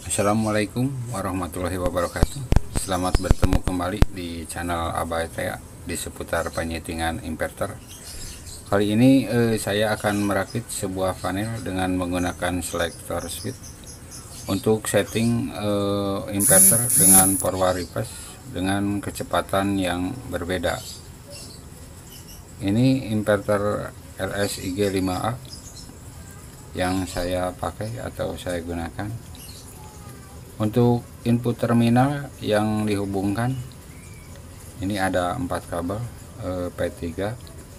Assalamualaikum warahmatullahi wabarakatuh. Selamat bertemu kembali di channel Abah Tea di seputar penyetingan inverter. Kali ini saya akan merakit sebuah panel dengan menggunakan selector switch untuk setting inverter dengan power reverse dengan kecepatan yang berbeda. Ini inverter LSIG 5A yang saya pakai atau saya gunakan. Untuk input terminal yang dihubungkan, ini ada 4 kabel P3,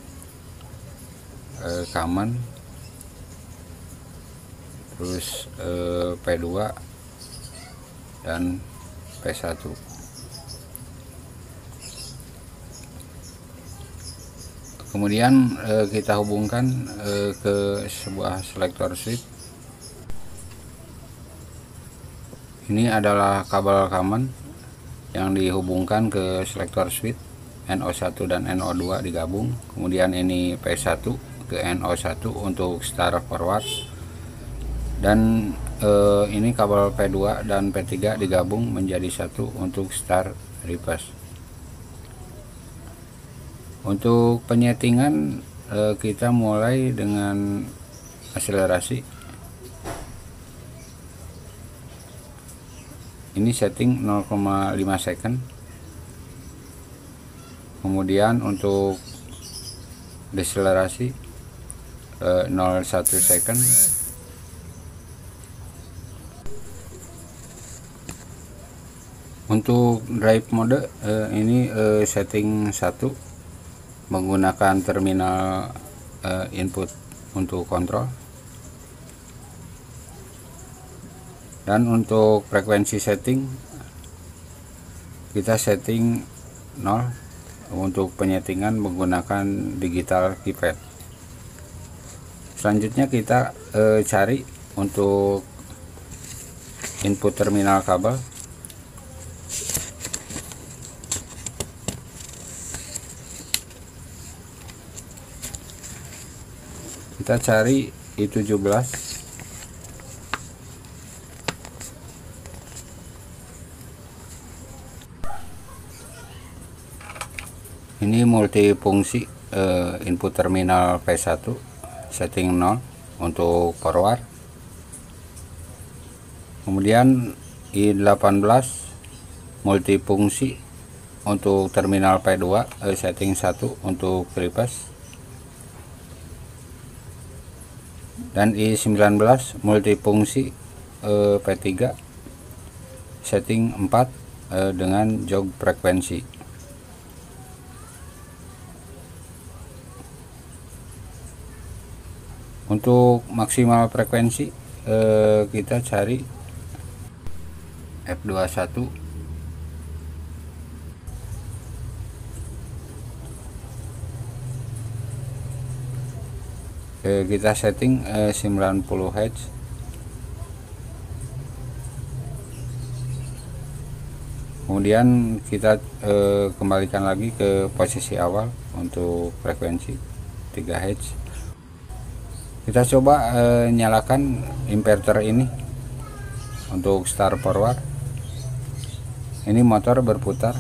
common, terus P2 dan P1. Kemudian kita hubungkan ke sebuah selector switch. Ini adalah kabel common yang dihubungkan ke selector switch NO1 dan NO2 digabung. Kemudian ini P1 ke NO1 untuk start forward, dan ini kabel P2 dan P3 digabung menjadi satu untuk start reverse. Untuk penyetingan kita mulai dengan akselerasi. Ini setting 0,5 second. Kemudian untuk deselerasi 0,1 second. Untuk drive mode ini setting 1 menggunakan terminal input untuk kontrol. Dan untuk frekuensi setting kita setting 0 untuk penyetingan menggunakan digital keypad. Selanjutnya kita cari untuk input terminal kabel. Kita cari I17. Ini multifungsi input terminal P1 setting 0 untuk forward. Kemudian I18 multifungsi untuk terminal P2 setting 1 untuk reverse. Dan I19 multifungsi P3 setting 4 dengan jog frekuensi. Untuk maksimal frekuensi kita cari F21. Kita setting 90 Hz. Kemudian kita kembalikan lagi ke posisi awal untuk frekuensi 3 Hz. Kita coba nyalakan inverter ini untuk start forward. Ini motor berputar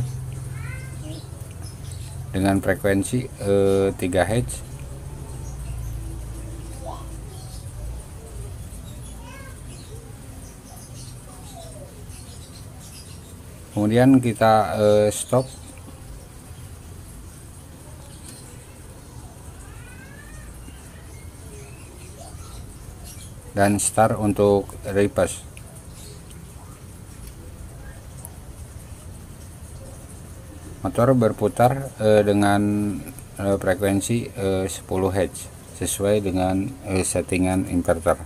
dengan frekuensi 3 Hz. Kemudian kita stop. Dan start untuk reverse. Motor berputar dengan frekuensi 10 Hz sesuai dengan settingan inverter.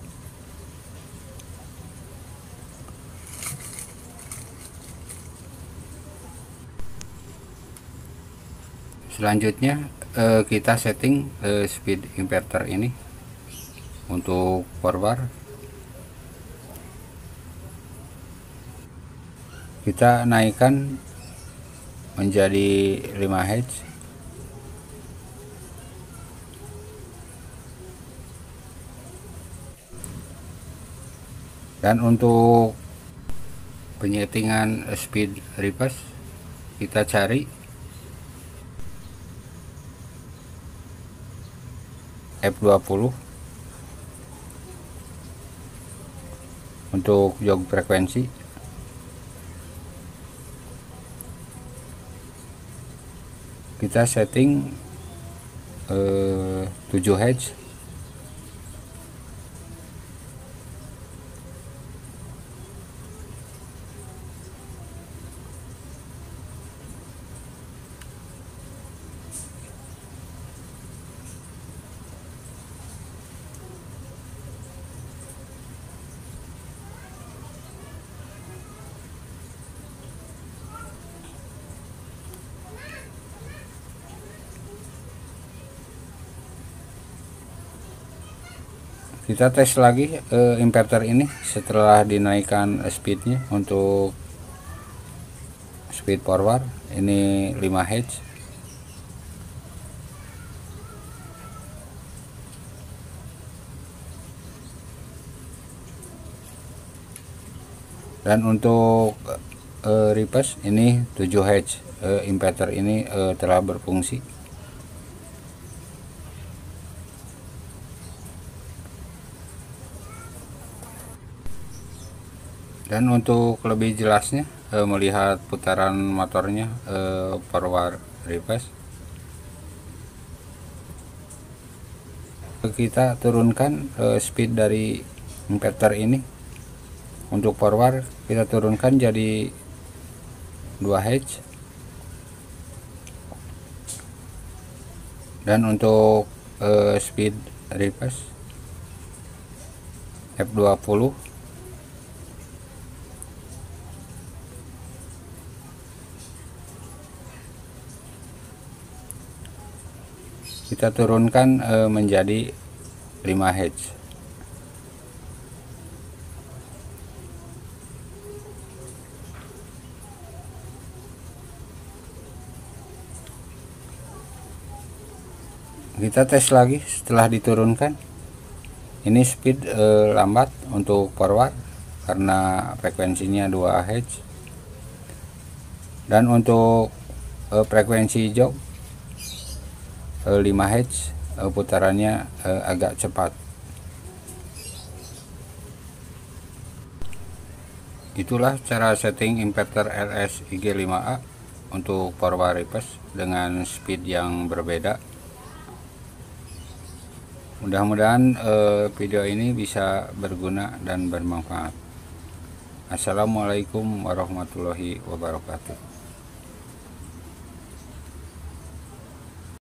Selanjutnya kita setting speed inverter ini untuk forward. Kita naikkan menjadi 5 Hz. Dan untuk penyetingan speed reverse, kita cari F20 untuk jog frekuensi. Kita setting 7 Hz. Kita tes lagi inverter ini setelah dinaikkan speednya. Untuk speed forward ini 5 Hz, dan untuk reverse ini 7 Hz. Inverter ini telah berfungsi. Dan untuk lebih jelasnya melihat putaran motornya forward reverse, kita turunkan speed dari inverter ini. Untuk forward kita turunkan jadi 2 Hz, dan untuk speed reverse F20 kita turunkan menjadi 5 Hz. Kita tes lagi setelah diturunkan. Ini speed lambat untuk forward karena frekuensinya 2 Hz, dan untuk frekuensi jog 5 Hz, putarannya agak cepat. Itulah cara setting inverter LS IG5A untuk forward reverse dengan speed yang berbeda. Mudah-mudahan video ini bisa berguna dan bermanfaat. Assalamualaikum warahmatullahi wabarakatuh.